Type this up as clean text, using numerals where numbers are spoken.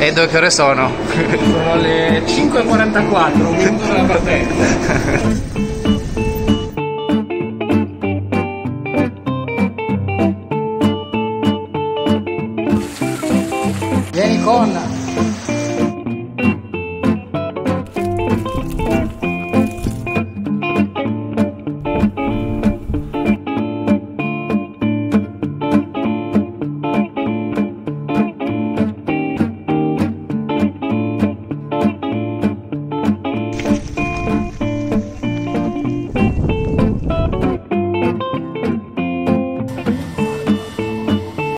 E che ore sono? Sono le 5:44, un minuto dalla partenza. Vieni con